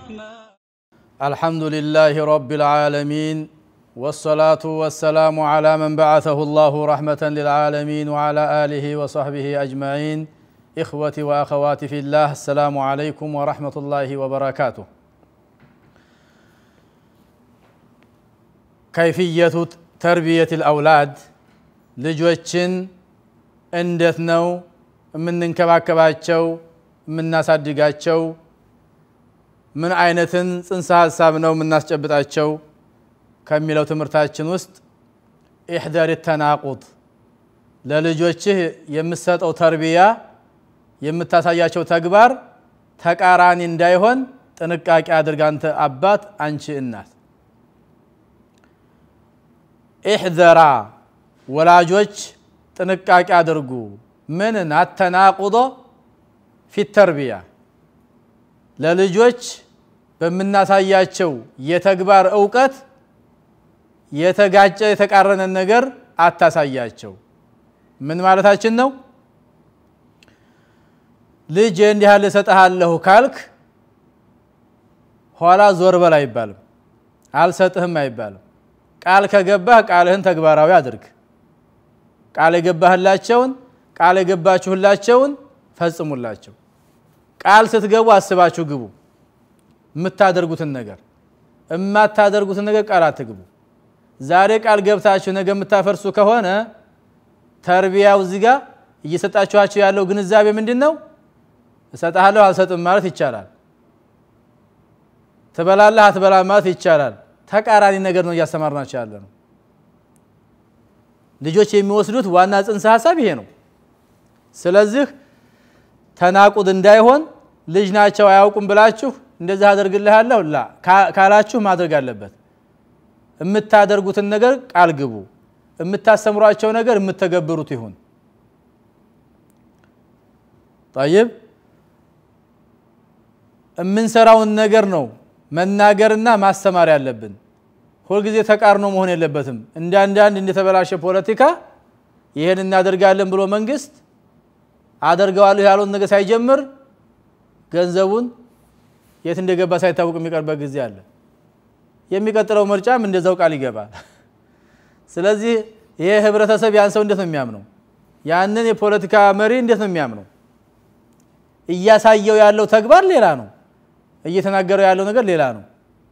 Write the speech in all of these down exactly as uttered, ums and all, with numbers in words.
الحمد لله رب العالمين والصلاة والسلام على من بعثه الله رحمة للعالمين وعلى آله وصحبه أجمعين إخوتي وأخواتي في الله السلام عليكم ورحمة الله وبركاته كيفية تربية الأولاد ልጆችን እንዴት ነው ምንንከባከባቸው ምናሳድጋቸው ምን አይነትን ጽንሰ ሐሳብ ነው ምናስጨብጣቸው ከሚለው ትምህርታችን ውስጥ ኢህዳር التناقض ለልጆችህ የምትሰጠው ተርቢያ የምታሳያቸው ተግባር ተቃራኒ እንዳይሆን ጥንቃቄ አድርግ አንተ አባት አንቺ እናት ኢህዳራ ወላጆች ጥንቃቄ አድርጉ ምንን አተናቁዶ في التربيه ለልጆች በመናሳያቸው የተግባር ዕውቀት የተጋጨ የተቃረነ ነገር አታሳያቸው ምን ማለታችን ነው ልጅ እንዲህ ያለ ሰጣለሁ ካልክ ኋላ ዞር በላ ይባላል አልሰጥህም አይባልም ቃል ከገባህ ቃልህን ተግባራዊ አድርግ ቃል የገባህላቸውን ቃል የገባችሁላቸውን ፈጽሙላቸው ቃል ስትገቡ አስባችሁ ግቡ የምታደርጉትን ነገር እማታደርጉትን ነገር ቃል አትግቡ ዛሬ ቃል ገብታችሁ ነገ የምታፈርሱ ከሆነ ተርቢያው እዚህ ጋር እየሰጣችኋቸው ያለው ግንዛቤ ምንድነው እሰጣለሁ አልሰጥም ማለት ይቻላል ተበላላህ አትበላም ማለት ይቻላል ተቃራኒ ነገር ነው ያስተማርናቸው ያለነው ልጆች የሚወስዱት ዋና ጽንሰ ሐሳብ ይሄ ነው ስለዚህ ተናቁድ እንዳይሆን ልጅ ናቸው አያውቁም ብላችሁ እንደዛ አደርግልሃለሁ ላ ካላችሁ ማድረግ አለበት እምታደርጉትን ነገር ቃል ግቡ እምታስተምሯቸው ነገር እምትተገብሩት ይሁን طيب እምንሰራውን ነገር ነው መናገርና ማስተማር ያለብን ሁሉ ጊዜ ተቃርኖ መሆን የለበትም እንደ አንዳንድ እንደተበላሸ ፖለቲካ ይሄን እናደርጋለን ብሎ መንግስት አደርጋዋለሁ ያለውን ነገር ሳይጀምር ገንዘቡን የት እንደገባ ሳይታወቅ የሚቀርበ ጊዜ አለ የሚቀጥለው ምርጫም እንደዛው ቃል ይገባል ስለዚህ ይሄ ህብረተሰብ ያን ሰው እንዴት ነው የሚያምነው ያንን የፖለቲካ መሪ እንዴት ነው የሚያምነው እያሳየው ያለው ተግባር ሌላ ነው እየተናገረው ያለው ነገር ሌላ ነው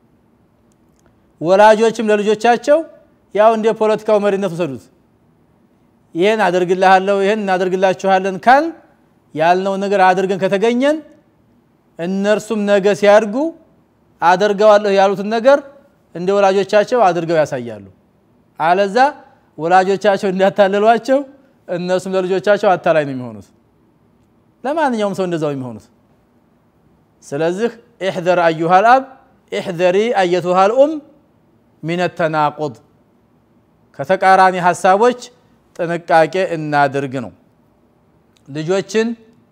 ወላጆችም ለልጆቻቸው ያው እንደ ፖለቲካው መሪነት ወሰዱት ይሄን አደርግልሃለሁ ይሄን እናደርግላችኋለን ካል ያልነው ነገር አድርገን ከተገኘን እነርሱም ነገ ሲያርጉ አደርጋዋለሁ ያሉትን ነገር እንደ ወላጆቻቸው አድርገው ያሳያሉ አለዛ ወላጆቻቸው እንዲያታለሏቸው እነሱም ለልጆቻቸው አታላይ ነው የሚሆኑት ለማንኛውም ሰው እንደዛው የሚሆኑት ስለዚህ احذر ايها الاب احذري ايتها الام من التناقض ከተቃራኒ ሐሳቦች ጥንቃቄ እናድርግ ነው ልጆችን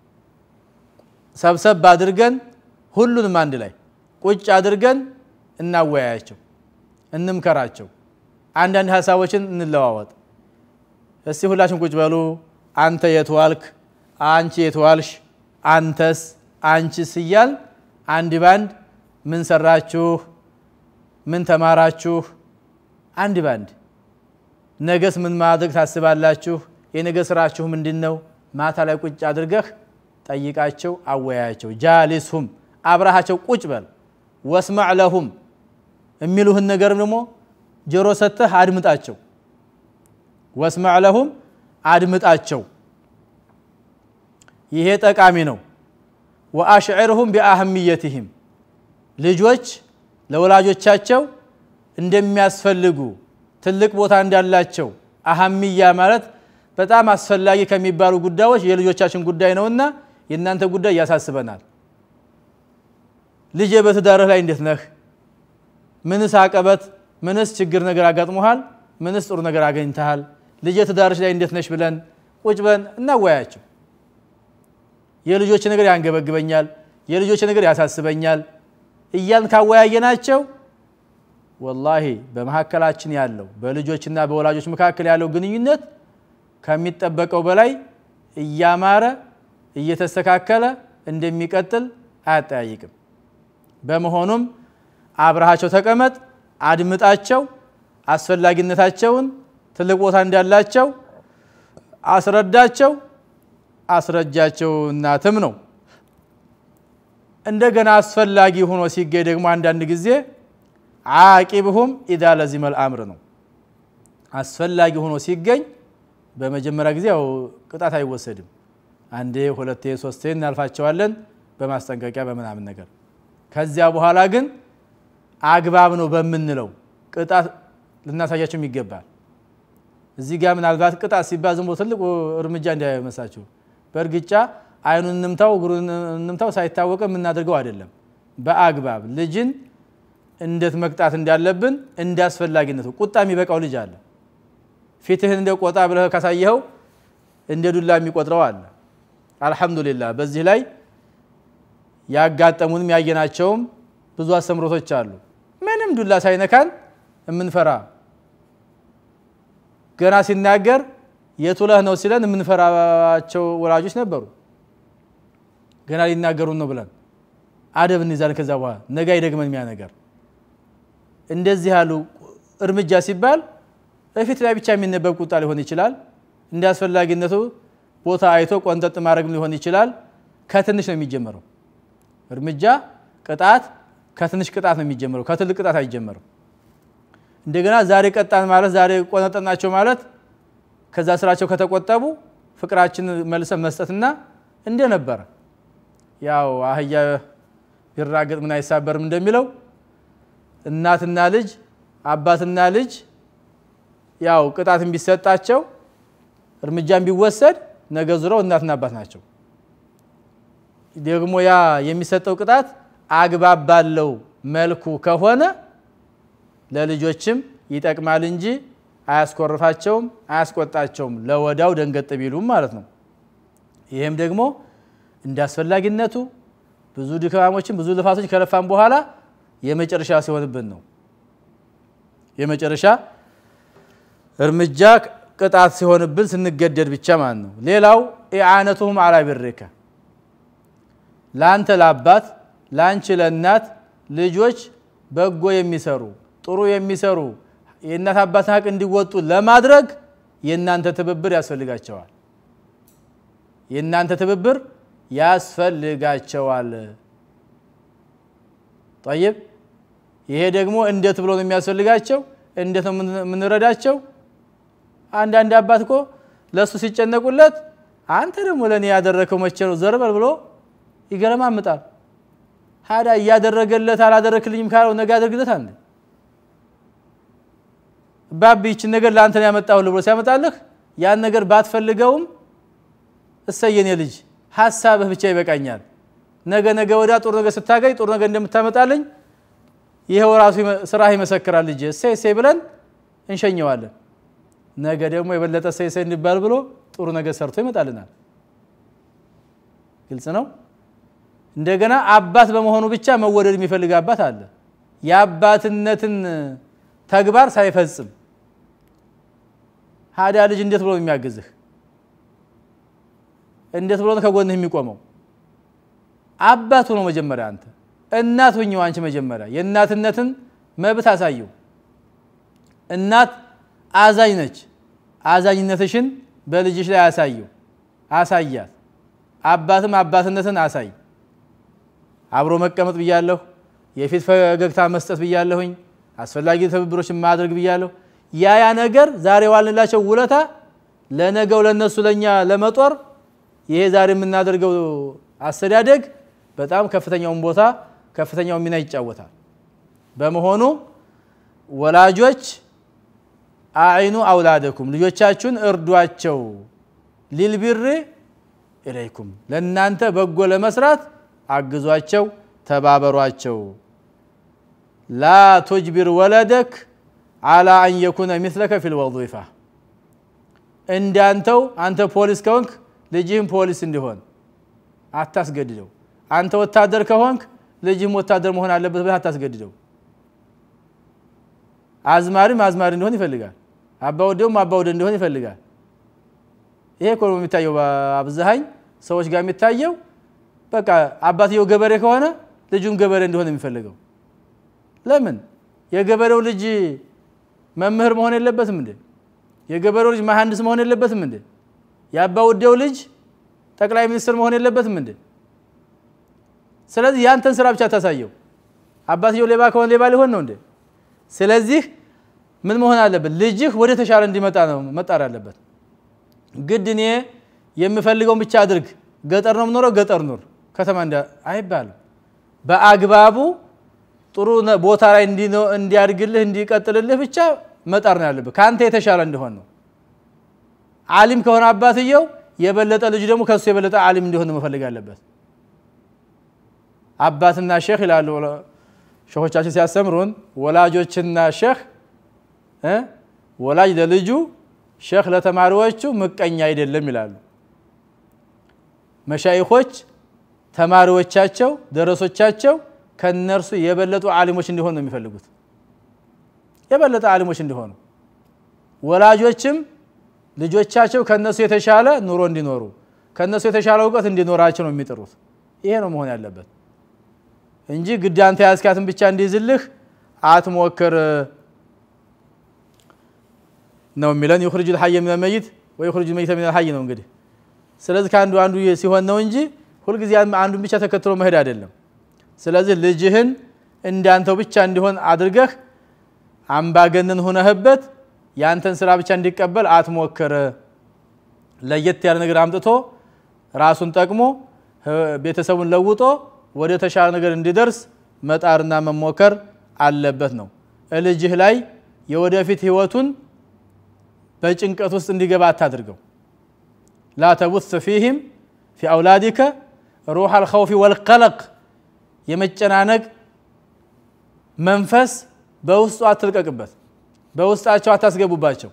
ሰብሰብ አድርገን ሁሉንም አንድ ላይ ቁጭ አድርገን እናወያያቸው እንምከራቸው አንድ አንድ ሐሳቦችን እንለዋወጥ እስቲ ሁላችን ቁጭ በሉ አንተ የትዋልክ አንቺ የትዋልሽ አንተስ አንቺስ ይያል አንድ ባንድ ምን ሰራችሁ ምን ተማራችሁ አንድ ባንድ ነገስ ምን ማድረግ ታስባላችሁ የነገ ስራችሁ ምንድነው ማታ ላይ ቁጭ አድርገህ ጠይቃቸው አወያያቸው ጃሊስሁም አብራሃቸው ቁጭ በል ወስማዕ ለሁም የሚሉህን ነገር ደግሞ ጆሮ ሰተህ አድምጣቸው ወስማዕ ለሁም አድምጣቸው ይሄ ጠቃሚ ነው ወአሽዕርሁም ቢአህሚየቲሂም ልጆች ለወላጆቻቸው እንደሚያስፈልጉ ትልቅ ቦታ እንዳላቸው አህሚያ ማለት በጣም አስፈላጊ ከሚባሉ ጉዳዮች የልጆቻችን ጉዳይ ነውና የናንተ ጉዳይ ያሳስበናል ልጅ በትዳርህ ላይ እንዴት ነህ ምንስ አቀበት ምንስ ችግር ነገር አጋጥሞሃል ምንስ ጥሩ ነገር አገኝተሃል ልጅ ትዳርሽ ላይ እንዴት ነሽ ብለን ቁጭ በን እናወያያቸው የልጆች ነገር ያንገበግበኛል የልጆች ነገር ያሳስበኛል እያን ካወያየናቸው والله በመሐከላችን ያለው በልጆችና በወላጆች መካከል ያለው ግንኙነት ከሚጠበቀው በላይ እያማረ እየተስተካከለ እንደሚቀጥል አያጠያይቅም በመሆኑም አብራሃቸው ተቀመጥ አድምጣቸው አስፈላጊነታቸውን ትልቅ ቦታ እንዳላቸው አስረዳቸው አስረጃቸው እናትም ነው እንደገና አስፈላጊ ሆኖ ሲገኝ ደግሞ አንዳንድ ጊዜ عاقبهم اذا لزم الامر ነው አስፈላጊ ሆኖ ሲገኝ በመጀመሪያ ጊዜ ያው ቅጣት አይወሰድም አንዴ ሁለቴ ሶስቴ እናልፋቸዋለን በማስጠንቀቂያ በመናምን ነገር ከዚያ በኋላ ግን አግባብ ነው በመንለው ቅጣት ልናሳያቸው ይገባል እዚህ ጋር ምናልባት ቅጣት ሲባል ዝም ብሎ ትልቅ እርምጃ እንዳይመስላችሁ በእርግጫ አይኑን እንምታው እግሩን እንምታው ሳይታወቅ ምን እናደርገው አይደለም በአግባብ ልጅን እንዴት መቅጣት እንዳለብን እንዳስፈላጊነቱ ቁጣ የሚበቃው ልጅ አለ ፊትህን እንደ ቆጣ ብለህ ካሳየው እንደ ዱላ የሚቆጥረው አለ አልহামዱሊላህ በዚህ ላይ ያጋጠሙንም ያየናቸውም ብዙ አስተምሮቶች አሉ ምንም ዱላ ሳይነካን እምንፈራ ገና ሲናገር የቱለህ ነው ሲለን እምንፈራቸው ወላጆች ነበሩ ገና ሊናገሩን ነው ብለን አደብ እንይዛለን ከዛ በኋላ ነገ አይደግመን የሚያ ነገር እንደዚህ ያሉ እርምጃ ሲባል በፊት ላይ ብቻ የሚነበብ ቁጣ ሊሆን ይችላል እንዳስፈላጊነቱ ቦታ አይቶ ቆንጠጥ ማድረግ ሊሆን ይችላል ከትንሽ ነው የሚጀምረው እርምጃ ቅጣት ከትንሽ ቅጣት ነው የሚጀምረው ከትልቅ ቅጣት አይጀምርም እንደገና ዛሬ ቀጣን ማለት ዛሬ ቆንጠጥናቸው ማለት ከዛ ስራቸው ከተቆጠቡ ፍቅራችን መልሰን መስጠትና እንደነበር ያው አህያ ይራገጥ ምን አይሳበርም እንደሚለው እናትና ልጅ አባትና ልጅ ያው ቅጣትን ቢሰጣቸው እርምጃን ቢወሰድ ነገ ዙረው እናትና አባት ናቸው ደግሞ ያ የሚሰጠው ቅጣት አግባብ ባለው መልኩ ከሆነ ለልጆችም ይጠቅማል እንጂ አያስቆርፋቸውም አያስቆጣቸውም ለወዳው ደንገጥ ቢሉም ማለት ነው ይሄም ደግሞ እንዳስፈላጊነቱ ብዙ ድካሞችን ብዙ ልፋቶች ከለፋን በኋላ የመጨረሻ ሲሆንብን ነው የመጨረሻ እርምጃ ቅጣት ሲሆንብን ስንገደድ ብቻ ማለት ነው ሌላው ኢዓነቱሁም አላ ቢሪካ ላንተ ለአባት ላንቺ ለእናት ልጆች በጎ የሚሰሩ ጥሩ የሚሰሩ የእናት አባት ሀቅ እንዲወጡ ለማድረግ የእናንተ ትብብር ያስፈልጋቸዋል የእናንተ ትብብር ያስፈልጋቸዋል طيب ይሄ ደግሞ እንዴት ብሎ ነው የሚያስፈልጋቸው እንዴት ነው ምንረዳቸው አንድ አንድ አባት እኮ ለሱ ሲጨነቁለት አንተ ደግሞ ለኔ ያደረከው መቼ ነው ዘርበል ብሎ ይገረማምጣል ሃዳ ያደረገለት አላደረክልኝም ካለው ነገ ያደርግለት አንዴ ባቢች ነገር ላንተ ያመጣው ልብሮ ሲያመጣልህ ያን ነገር ባትፈልገውም እሰየኔ ልጅ ሐሳብህ ብቻ ይበቃኛል ነገ ነገ ወዳ ጦር ነገ ስታገኝ ጦር ነገ እንደምታመጣልኝ ይሄው ራሱ ስራህ ይመሰክራል ልጅ ሰይ ሰይ ብለን እንሸኘዋለን ነገ ደግሞ የበለጠ ሰይ ሰይ እንዲባል ብሎ ጦር ነገ ሰርቶ ይመጣልናል ግልጽ ነው እንደገና አባት በመሆኑ ብቻ መወደድ የሚፈልግ አባት አለ ያባትነትን ተግባር ሳይፈጽም ሃዳ ልጅ እንዴት ብሎ የሚያግዝህ እንዴት ብሎ ከጎንህ የሚቆመው አባቱ ነው መጀመሪያ አንተ እናት ሆኚው አንቺ መጀመሪያ የእናትነትን መብት አሳየው እናት አዛኝ ነች አዛኝነትሽን በልጅሽ ላይ አሳየው አሳያት አባትም አባትነትን አሳይ አብሮ መቀመጥ ብያለሁ የፊት ፈገግታ መስጠት ብያለሁኝ አስፈላጊ ተብብሮችን ማድረግ ብያለሁ ያ ያ ነገር ዛሬ ዋልንላቸው ውለታ ለነገው ለነሱ ለኛ ለመጦር ይሄ ዛሬ የምናደርገው አስተዳደግ በጣም ከፍተኛውን ቦታ ከፍተኛው ሚና ይጫወታል በመሆኑ ወላጆች አዒኑ አውላደኩም ልጆቻችሁን እርዷቸው ሊልቢር ኢለይኩም ለእናንተ በጎ ለመስራት አግዟቸው ተባበሯቸው لا تجبر ولدك على أن يكون مثلك في الوظيفة عند أنتو أنت بوليس كونك لجيهم بوليس اندهون أتاسقددو أنت وتادر كونك لجيهم وتادر مهون على بس بها أتاسقددو أزماري ما أزماري اندهون يفلقا أباودو ما أباودو اندهون يفلقا إيه كلهم يتايو بابزهاين سوش قام يتايو بقى أباتيو قبري كوانا ልጁን ገበሬ እንደሆነ የሚፈልገው ለምን የገበሬው ልጅ መምህር መሆን የለበትም እንዴ የገበሬው ልጅ መሐንዲስ መሆን የለበትም እንዴ ያባውዴው ልጅ ጠቅላይ ሚኒስትር መሆን የለበትም እንዴ ስለዚህ ያንተን ስራ ብቻ ታሳየው አባትየው ሌባ ከሆነ ሌባ ሊሆን ነው እንዴ ስለዚህ ምን መሆን አለበት ልጅህ ወደ ተሻለ እንዲመጣ ነው መጣር አለበት ግድኔ የምፈልገው ብቻ አድርግ ገጠር ነው ምኖረው ገጠር ኑር ከተማ እንደ አይባል በአግባቡ ጥሩ ቦታ ላይ እንዲያድግልህ እንዲቀጥልልህ ብቻ መጣር ነው ያለበት ካንተ የተሻለ እንደሆነ ነው ዓሊም ከሆነ አባትየው የበለጠ ልጅ ደግሞ ከሱ የበለጠ ዓሊም እንዲሆን መፈልግ አለበት አባትና ሼኽ ይላሉ ሼኾቻችን ሲያስተምሩን ወላጆችና ሼኽ እ ወላጅ ለልጁ ሼኽ ለተማሪዎቹ ምቀኛ አይደለም ይላሉ መሻይኾች ተማሪዎቻቸው ደረሶቻቸው ከነርሱ የበለጡ ዓሊሞች እንዲሆኑ ነው የሚፈልጉት የበለጠ ዓሊሞች እንዲሆኑ ወላጆችም ልጆቻቸው ከነሱ የተሻለ ኑሮ እንዲኖሩ ከነሱ የተሻለ ዕውቀት እንዲኖራቸው ነው የሚጥሩት ይሄ ነው መሆን ያለበት እንጂ ግድ አንተ ያስካትን ብቻ እንዲዝልህ አትሞክር ነው የሚለን يخرج الحي من الميت ويخرج الميت من الحي ነው እንግዲህ ስለዚህ ካንዱ አንዱ ሲሆን ነው እንጂ ሁሉ ጊዜ አንዱን ብቻ ተከትሎ መሄድ አይደለም ስለዚህ ልጅህን እንዳንተው ብቻ እንዲሆን አድርገህ አምባገነን ሆነህበት ያንተን ስራ ብቻ እንዲቀበል አትሞክር ለየት ያለ ነገር አምጥቶ ራሱን ጠቅሞ ቤተሰቡን ለውጦ ወደ ተሻለ ነገር እንዲደርስ መጣርና መሞከር አለበት ነው ልጅህ ላይ የወደፊት ህይወቱን በጭንቀት ውስጥ እንዲገባ አታድርገው لا تبث فيهم في اولادك روح الخوف والقلق የመጨናነቅ መንፈስ በውስጡ አትልቀቅበት በውስጣቸው አታስገቡባቸው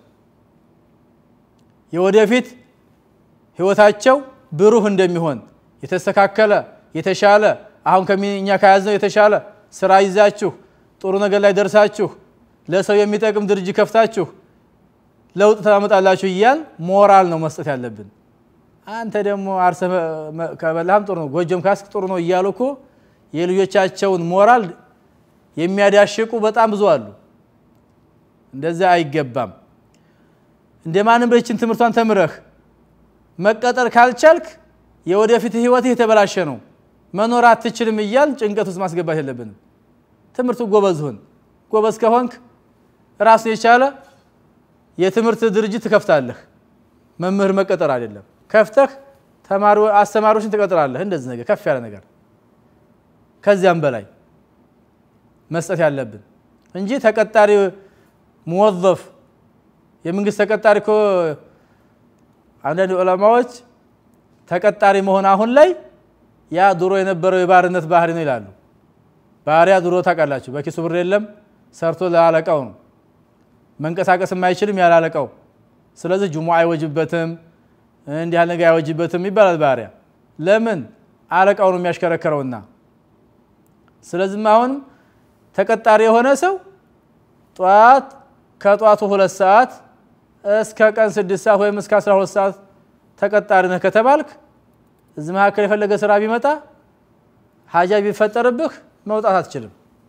የወደፊት ህይወታቸው ብሩህ እንደሚሆን የተስተካከለ የተሻለ አሁን ከኛ ካያዝነው የተሻለ ስራ ይዛችሁ ጥሩ ነገር ላይ ደርሳችሁ ለሰው የሚጠቅም ድርጅት ከፍታችሁ ለውጥ ታመጣላችሁ ይያል ሞራል ነው መስጠት ያለብን አንተ ደግሞ አርሰ ከበላም ጥሩ ነው ጎጀም ካስክ ጥሩ ነው ይያሉኮ የልጆቻቸውን ሞራል የሚያዳሽቁ በጣም ብዙ አሉ እንደዛ አይገባም እንደማንም በእችን ትምህርቷን ተምረህ መቀጠር ካልቻልክ የወደፊት ህይወት የተበላሸ ነው መኖር አትችልም ይያል ጭንቀት ውስጥ ማስገባት የለብንም ትምህርቱ ጎበዝ ሁን ጎበዝ ከሆንክ ራስ የቻለ የትምህርት ድርጅት ተከፍታለህ መምህር መቀጠር አይደለም ከፍተህ ተማሩ አስተማሪዎችን ተቀጥራለህ እንደዚህ ነገር ከፍ ያለ ነገር ከዚያም በላይ መስጠት ያለብን እንጂ ተቀጣሪ ሙወዘፍ የመንግስት ተቀጣሪ ኮ አንዳንድ ዑለማዎች ተቀጣሪ መሆን አሁን ላይ ያ ድሮ የነበረው የባርነት ባህሪ ነው ይላሉ ባሪያ ድሮ ታቃላችሁ በኪሱ ብር የለም ሰርቶ ለአለቃው ነው መንቀሳቀስ የማይችልም ያላለቀው ስለዚህ ጁሙዓ አይወጅበትም እንዲህ ያለ ነገር አይወጅበትም ይባላል ባሪያ ለምን አለቃው ነው የሚያሽከረከረውና ስለዚህ አሁን ተቀጣሪ የሆነ ሰው ጧት ከጧቱ ሁለት ሰዓት እስከ ቀን ስድስት ሰዓት ወይም እስከ አስራ ሁለት ሰዓት ተቀጣሪ ነህ ከተባልክ እዚህ መካከል የፈለገ ስራ ቢመጣ ሐጃ ቢፈጠርብህ መውጣት አትችልም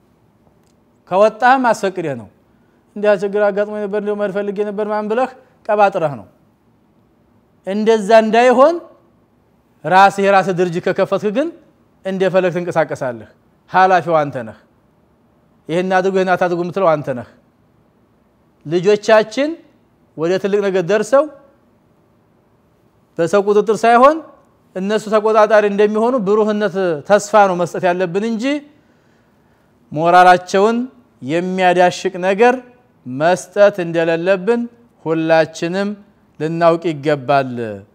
ከወጣህም አስፈቅደህ ነው እንዲያ ችግር አጋጥሞ ነበር ነው ማልፈልግ ነበር ማን ብለህ ቀባጥረህ ነው እንደዛ እንዳይሆን ራስ የራስ ድርጅት ከከፈትክ ግን እንደፈለክ ተንቀሳቀሳለህ ሐላፊው አንተ ነህ ይሄን አድርጉ ይሄን አታድርጉ ምትለው አንተ ነህ ልጆቻችን ወደ ትልቅ ነገር ደርሰው በሰው ቁጥጥር ሳይሆን እነሱ ተቆጣጣሪ እንደሚሆኑ ብሩህነት ተስፋ ነው መስጠት ያለብን እንጂ ሞራላቸውን የሚያዳሽቅ ነገር መስጠት እንደሌለብን ሁላችንም ልናውቅ ይገባል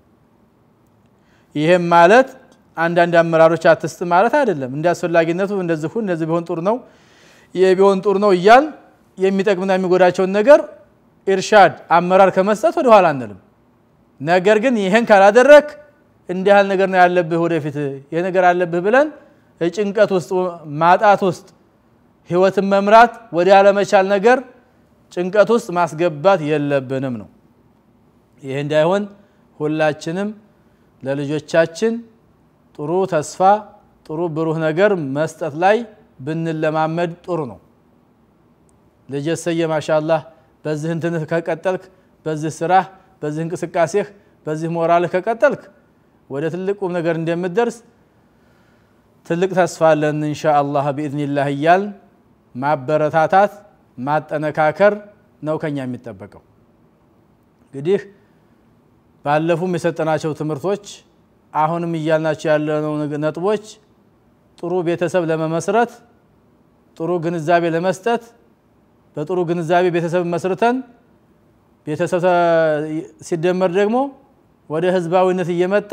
ይሄም ማለት አንዳንድ አመራሮች አትስጥ ማለት አይደለም እንዳስፈላጊነቱ እንደዚህ ሁሉ እንደዚህ ቢሆን ጥሩ ነው የቢሆን ጥሩ ነው ይያል የሚጠቅምና የሚጎዳቸውን ነገር ኢርሻድ አመራር ከመስጠት ወደ ኋላ አንልም ነገር ግን ይሄን ካላደረክ እንዲህ ያለ ነገር ነው ያለብህ ወደፊት ይሄ ነገር አለብህ ብለን ጭንቀት ውስጥ ማጣት ውስጥ ህይወትን መምራት ወደ ያለ መቻል ነገር ጭንቀት ውስጥ ማስገባት የለብንም ነው ይሄ እንዳይሆን ሁላችንም ለልጆቻችን ጥሩ ተስፋ ጥሩ ብሩህ ነገር መስጠት ላይ ብንለማመድ ጥሩ ነው ልጅሰየ ማሻአላህ በዚህ እንትን ከቀጠልክ በዚህ ስራ በዚህ እንቅስቃሴህ በዚህ ሞራልህ ከቀጠልክ ወደ ትልቁም ነገር እንደምትደርስ ትልቅ ተስፋ አለን ኢንሻአላህ በኢዝኒላህ ይያል ማበረታታት ማጠነካከር ነው ከኛ የሚጠበቀው እንግዲህ ባለፉም የሰጠናቸው ትምህርቶች አሁንም ይያልናቸው ያለው ነጥቦች ጥሩ ቤተሰብ ለመመስረት ጥሩ ግንዛቤ ለመስጠት በጥሩ ግንዛቤ ቤተሰብ መስርተን ቤተሰብ ሲደመር ደግሞ ወደ ህዝባዊነት እየመጣ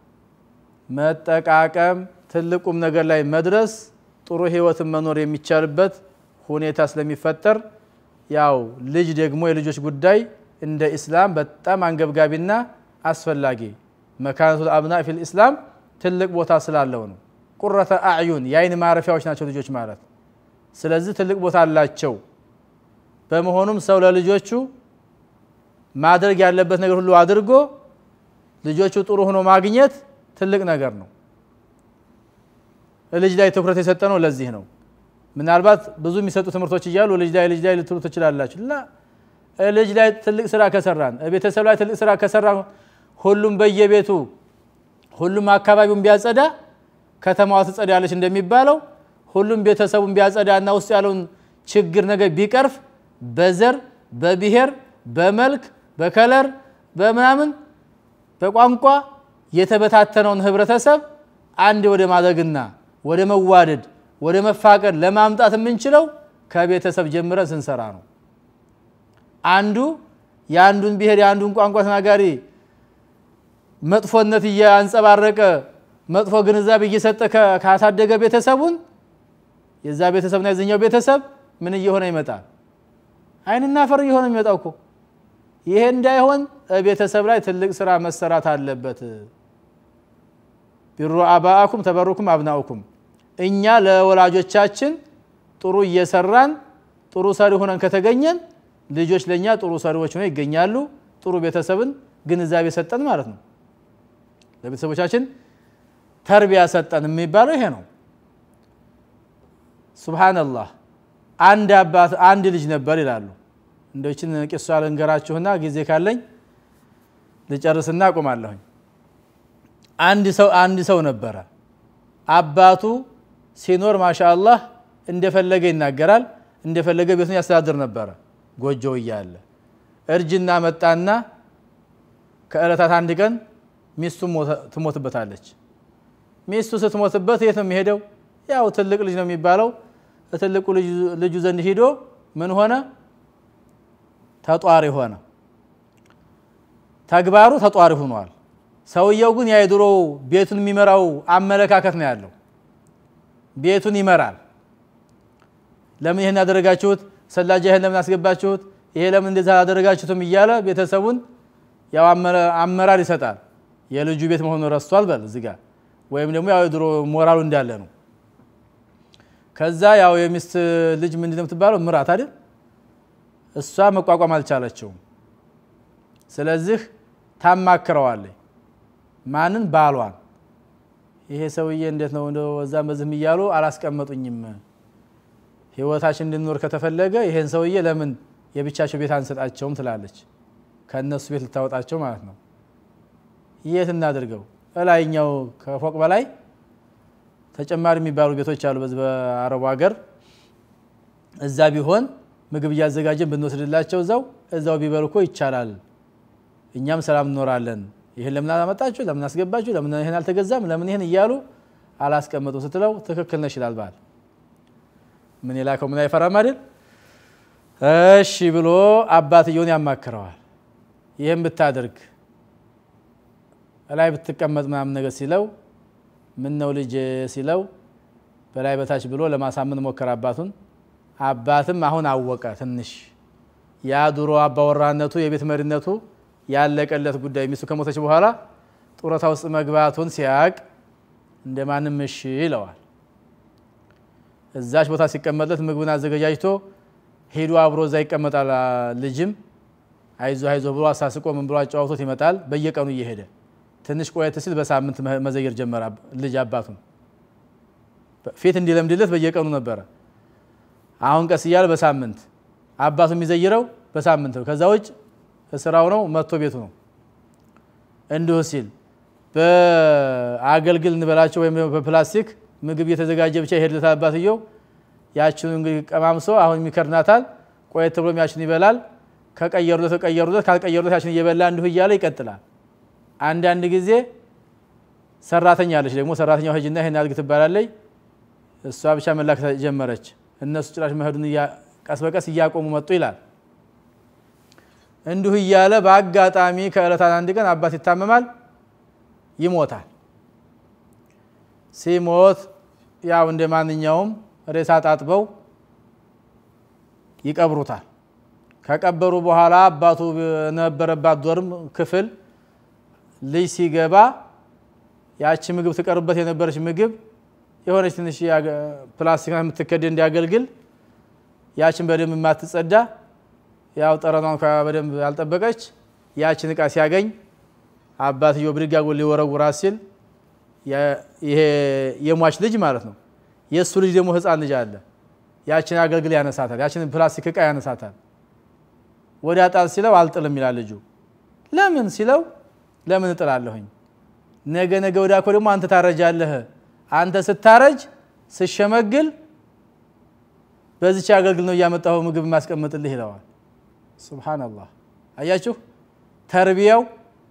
መጠቃቀም ትልቁም ነገር ላይ መድረስ ጥሩ ህይወት መኖር የሚቻልበት ሁኔታ ስለሚፈጠር ያው ልጅ ደግሞ የልጆች ጉዳይ እንደ እስላም በጣም አንገብጋቢና አስፈላጊ መካነቱ አብናእ ፊል እስላም ትልቅ ቦታ ስላለው ነው ቁረተ አዕዩን ያይን ማረፊያዎች ናቸው ልጆች ማለት ስለዚህ ትልቅ ቦታ አላቸው በመሆኑም ሰው ለልጆቹ ማድረግ ያለበት ነገር ሁሉ አድርጎ ልጆቹ ጥሩ ሆኖ ማግኘት ትልቅ ነገር ነው ልጅ ላይ ትኩረት የሰጠነው ለዚህ ነው ምናልባት ብዙ የሚሰጡ ትምህርቶች ይያሉ ልጅ ላይ ልጅ ላይ ልትሉ ትችላላችሁ ላ ልጅ ላይ ትልቅ ስራ ከሰራን ቤተሰብ ላይ ትልቅ ስራ ከሰራን ሁሉም በየቤቱ ሁሉም አካባቢውን ቢያጸዳ ከተማዋ ትጸዳለች እንደሚባለው ሁሉም ቤተሰቡን ቢያጸዳና ውስጥ ያለውን ችግር ነገር ቢቀርፍ በዘር በብሔር በመልክ በከለር በመናምን በቋንቋ የተበታተነውን ህብረተሰብ አንድ ወደ ማድረግና ወደ መዋደድ ወደ መፋቀር ለማምጣት የምንችለው ከቤተሰብ ጀምረን ስንሰራ ነው አንዱ ያንዱን ብሔር ያንዱን ቋንቋ ተናጋሪ መጥፎነት ያንጸባረቀ መጥፎ ግንዛቤ እየሰጠ ካሳደገ ቤተሰቡን የዛ ቤተሰብና የዚህኛው ቤተሰብ ምን እየሆነ ይመጣል አይንና ፈር እየሆነ የሚመጣው እኮ ይሄ እንዳይሆን ቤተሰብ ላይ ትልቅ ስራ መሰራት አለበት ቢሩ አባአኩም ተበሩኩም አብናኡኩም እኛ ለወላጆቻችን ጥሩ እየሰራን ጥሩ ሰሪ ሆነን ከተገኘን ልጆች ለኛ ጥሩ ሰሪዎች ሆነው ይገኛሉ ጥሩ ቤተሰብን ግንዛቤ ሰጠን ማለት ነው ለቤተሰቦቻችን ተርቢያ ሰጠን የሚባለው ይሄ ነው ሱብሃንአላህ አንድ አባት አንድ ልጅ ነበር ይላሉ እንደውችን ቂሷ ልንገራችሁና ጊዜ ካለኝ ልጨርስና አቆማለሁ አንድ ሰው አንድ ሰው ነበር አባቱ ሲኖር ማሻአላህ እንደፈለገ ይናገራል እንደፈለገ ቤቱን ያስተዳድር ነበር ጎጆው ይያለ እርጅና መጣና ከእለታት አንድ ቀን ሚስቱ ትሞትበታለች ሚስቱ ስትሞትበት የት ነው የሚሄደው ያው ትልቅ ልጅ ነው የሚባለው ትልቁ ልጁ ዘንድ ሄዶ ምን ሆነ ተጧሪ ሆነ ተግባሩ ተጧሪ ሆኗል ሰውየው ግን ያይድሮ ቤቱን የሚመራው አመለካከት ነው ያለው ቤቱን ይመራል ለምን ይሄን ያደረጋችሁት ሰላጃ ይሄን ለምን አስገባችሁት ይሄ ለምን እንደዛ ያደረጋችሁትም ይያለ ቤተሰቡን ያው አመራር ይሰጣል የልጁ ቤት መሆኑ ረስቷል በል እዚህ ጋር ወይም ደግሞ ያው ድሮ ሞራሉ እንዳለ ነው ከዛ ያው የሚስት ልጅ ምን እንደምትባለው ምራት አይደል እሷ መቋቋም አልቻለችው ስለዚህ ታማክረዋለች ማንን ባሏን ይሄ ሰውዬ እንዴት ነው እንደው ወዛም በዝም ይያሉ አላስቀመጡኝም ህይወታችን እንድንኖር ከተፈለገ ይሄን ሰውዬ ለምን የብቻቸው ቤት አንሰጣቸውም ትላለች ከነሱ ቤት ልታወጣቸው ማለት ነው የት እናድርገው እላይኛው ከፎቅ በላይ ተጨማሪ የሚባሉ ቤቶች አሉ በዚህ በአረቡ ሀገር እዛ ቢሆን ምግብ ያዘጋጀን ብንወስድላቸው እዛው እዛው ቢበልኮ ይቻላል እኛም ሰላም እንኖራለን ይሄን ለምን አመጣችሁ ለምን አስገባችሁ ለምን ይሄን አልተገዛም ለምን ይሄን ይያሉ አላስቀመጡ ስትለው ትክክል ነሽ ይላል ባል ምን ይላከው ምን አይፈራም አይደል እሺ ብሎ አባትየውን ያማክረዋል ይሄን ብታደርግ ላይ ብትቀመጥ ምናምን ነገር ሲለው ምን ነው ልጅ ሲለው በላይ በታች ብሎ ለማሳመን ሞከረ አባቱን አባትም አሁን አወቀ ትንሽ ያ ድሮ አባወራነቱ የቤት መሪነቱ ያለቀለት ጉዳይ ሚስቱ ከሞተች በኋላ ጡረታ ውስጥ መግባቱን ሲያቅ እንደማንም እሺ ይለዋል እዛች ቦታ ሲቀመጥለት ምግቡን አዘጋጅቶ ሄዶ አብሮ እዛ ይቀመጣል ልጅም አይዞ አይዞ ብሎ አሳስቆ ምን ብሎ አጫውቶት ይመጣል በየቀኑ እየሄደ ትንሽ ቆየት ሲል በሳምንት መዘየር ጀመረ ልጅ አባቱን ፊት እንዲለምድለት በየቀኑ ነበር አሁን ቀስ ይያል በሳምንት አባቱ የሚዘይረው በሳምንት ነው ከዛ ውጭ ስራው ነው መጥቶ ቤቱ ነው እንዲሁ ሲል በአገልግል እንበላቸው ወይም በፕላስቲክ ምግብ የተዘጋጀ ብቻ ይሄድለት አባትየው ያችን እንግዲህ ቀማምሶ አሁን የሚከርናታል ቆየት ብሎ ያችን ይበላል ከቀየሩለት ከቀየሩለት ካልቀየሩለት ያችን እየበላ እንዲሁ ይያለ ይቀጥላል አንድ አንድ ጊዜ ሰራተኛ አለች ደግሞ ሰራተኛው ሄጅና ይሄን አድርግ ትባላለች እሷ ብቻ መላክ ጀመረች እነሱ ጭራሽ መሄዱን ቀስ በቀስ እያቆሙ መጡ ይላል እንዲሁ ይያለ በአጋጣሚ ከእለታት አንድ ቀን አባት ይታመማል ይሞታል ሲሞት ያው እንደማንኛውም ሬሳ ጣጥበው ይቀብሩታል ከቀበሩ በኋላ አባቱ ነበረባት ዶርም ክፍል ልጅ ሲገባ ያቺ ምግብ ተቀርበት የነበረች ምግብ የሆነች ትንሽ ፕላስቲክ የምትከደ እንዲያገልግል ያችን በደም ማትጸዳ ያው ጠረኗን በደም ያልጠበቀች ያችን ዕቃ ሲያገኝ አባትየው ብድጋጎ ሊወረውራ ሲል ይሄ የሟች ልጅ ማለት ነው የሱ ልጅ ደግሞ ህፃን ልጅ አለ ያችን አገልግል ያነሳታል ያችን ፕላስቲክ ዕቃ ያነሳታል ወዲያ ጣል ሲለው አልጥልም ይላል ልጁ ለምን ሲለው ለምን እጥላለሁኝ ነገ ነገ ወዳኮ ደግሞ አንተ ታረጃለህ አንተ ስታረጅ ስሸመግል በዚህ አገልግል ነው ያመጣው ምግብ ማስቀመጥልህ ይላል ሱብሃንአላህ አያችሁ ተርቢያው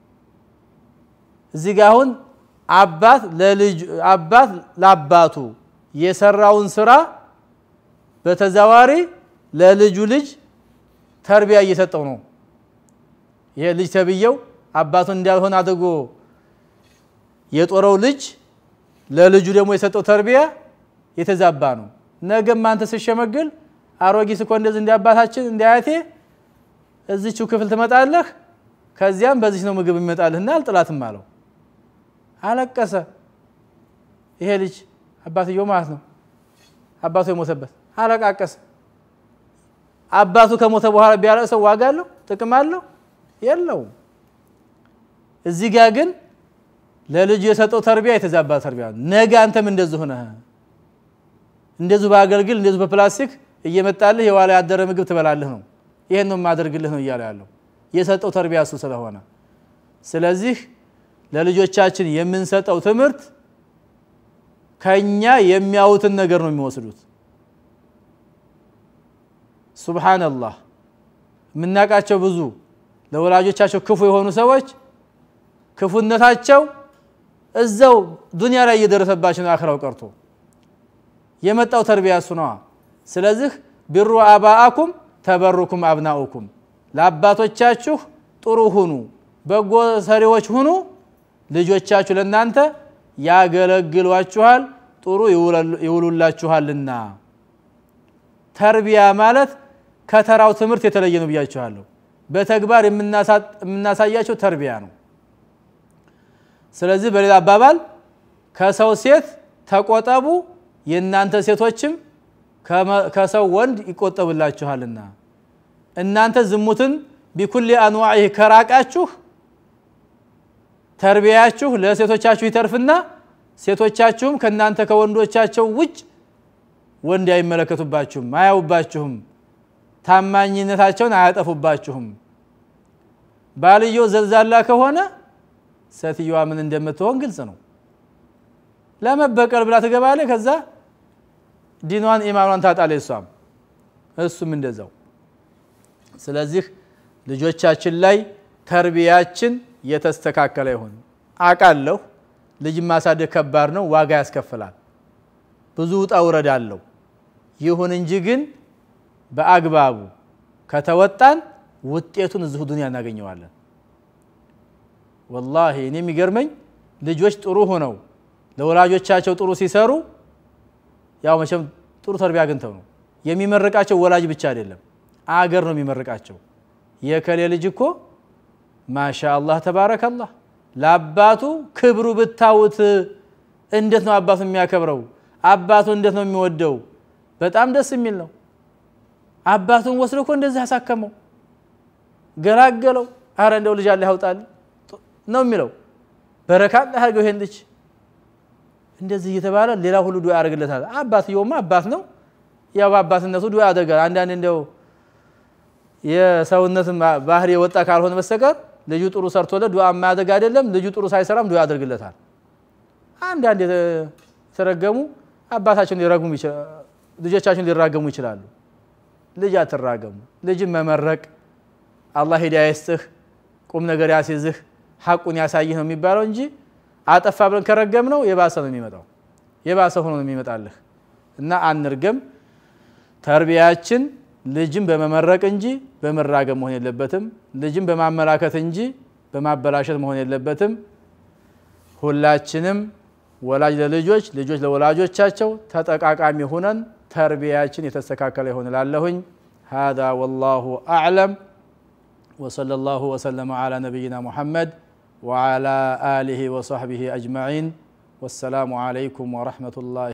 እዚህ ጋር አሁን አባት ለልጅ አባት ለአባቱ የሰራውን ስራ በተዛዋሪ ለልጁ ልጅ ተርቢያ እየሰጠው ነው ይሄ ልጅ ተብየው አባቱን እንዳልሆነ አድርጎ የጦረው ልጅ ለልጁ ደግሞ የሰጠው ተርቢያ የተዛባ ነው ነገም አንተ ሲሸመግል አሮጊት እኮ እንደዚህ እንዲያባታችን እንዲያያቴ እዚህው ክፍል ትመጣለህ ከዚያም በዚህ ነው ምግብ ይመጣልህና አልጥላትም አለው አለቀሰ ይሄ ልጅ አባትየው ማለት ነው አባቱ የሞተበት አለቃቀሰ አባቱ ከሞተ በኋላ ቢያለቅሰው ዋጋ አለው ጥቅም አለው የለውም እዚህ ጋር ግን ለልጁ የሰጠው ተርቢያ የተዛባ ተርቢያ ነገ አንተም እንደዚህ ሆነህ እንደዚህ ባገልግል እንደዚህ በፕላስቲክ እየመጣልህ የዋላ ያደረ ምግብ ትበላለህ ነው ይሄን ነው ማደርግልህ ነው ይያለ ያለው የሰጠው ተርቢያ እሱ ስለሆነ ስለዚህ ለልጆቻችን የምንሰጠው ትምህርት ከኛ የሚያውትን ነገር ነው የሚወስዱት ሱብሃንአላህ ምናቃቸው ብዙ ለወላጆቻቸው ክፉ የሆኑ ሰዎች ክፉነታቸው እዛው ዱንያ ላይ እየደረሰባቸው ነው አኺራው ቀርቶ የመጣው ተርቢያ እሱ ነው ስለዚህ ቢሩ አባአኩም ተበሩኩም አብናኡኩም ለአባቶቻችሁ ጥሩ ሁኑ በጎ ሰሪዎች ሁኑ ልጆቻችሁ ለናንተ ያገለግሏችኋል ጥሩ ይውሉላችኋልና ተርቢያ ማለት ከተራው ትምህርት የተለየ ነው ብያችኋለሁ በተግባር የምናሳያቸው ተርቢያ ነው ስለዚህ በሌላ አባባል ከሰው ሴት ተቆጠቡ የናንተ ሴቶችም ከሰው ወንድ ይቆጠብላችኋልና እናንተ ዝሙትን بكل انواعه ከራቃችሁ ተርቢያችሁ ለሴቶቻችሁ ይተርፍና ሴቶቻችሁም ከናንተ ከወንዶቻቸው ውጭ ወንድ አይመለከቱባችሁም አያውባችሁም ታማኝነታቸውን አያጠፉባችሁም ባልዮ ዘልዛላ ከሆነ ሴትየዋ ምን እንደምትሆን ግልጽ ነው ለመበቀል ብላ ተገባለ ከዛ ዲኗን ኢማኗን ታጣለች እሷም እሱም እንደዛው ስለዚህ ልጆቻችን ላይ ተርቢያችን የተስተካከለ ይሁን አቃለሁ ልጅ ማሳደግ ከባድ ነው ዋጋ ያስከፍላል ብዙ ውጣ ውረድ አለው ይሁን እንጂ ግን በአግባቡ ከተወጣን ውጤቱን እዚሁ ዱንያ እናገኘዋለን والله እኔ የሚገርመኝ ልጆች ጥሩ ሆነው ለወላጆቻቸው ጥሩ ሲሰሩ ያው መቼም ጥሩ ተርቢያ አግኝተው ነው የሚመረቃቸው ወላጅ ብቻ አይደለም አገር ነው የሚመረቃቸው የከለ ልጅ እኮ ማሻአላህ ተባረከላህ ለአባቱ ክብሩ ብታውት እንዴት ነው አባቱ የሚያከብረው አባቱ እንዴት ነው የሚወደው በጣም ደስ የሚል ነው አባቱን ወስዶ እኮ እንደዚህ አሳከመው ገላገለው አረ እንደው ልጅ አለ ያውጣል ነው የሚለው በረካ አድርገው ይሄን ልጅ እንደዚህ እየተባለ ሌላ ሁሉ ዱዓ ያደርግለታል አባትየውማ አባት ነው ያው አባትነቱ ዱዓ ያደርጋል አንዳንድ እንደው የሰውነት ባህሪ የወጣ ካልሆነ በስተቀር ልጁ ጥሩ ሰርቶለት ዱዓ ማያደርግ አይደለም ልጁ ጥሩ ሳይሰራም ዱዓ ያደርግለታል አንዳንድ የተረገሙ አባታቸውን ሊረግሙ ይችላል ልጆቻቸውን ሊራገሙ ይችላሉ ልጅ አትራገሙ ልጅን መመረቅ አላህ ሂዳያ ይስጥህ ቁም ነገር ያስይዝህ ሐቁን ያሳይህ ነው የሚባለው እንጂ አጠፋ ብለን ከረገምነው የባሰ ነው የሚመጣው የባሰ ሆኖ ነው የሚመጣልህ እና አንርገም ተርቢያችን ልጅን በመመረቅ እንጂ በመራገም መሆን የለበትም ልጅን በማመላከት እንጂ በማበላሸት መሆን የለበትም ሁላችንም ወላጅ ለልጆች ልጆች ለወላጆቻቸው ተጠቃቃሚ ሆነን ተርቢያችን የተስተካከለ ይሆን ላለሁኝ هذا والله اعلم وصلى الله وسلم على نبينا محمد وعلى آله وصحبه أجمعين والسلام عليكم ورحمة الله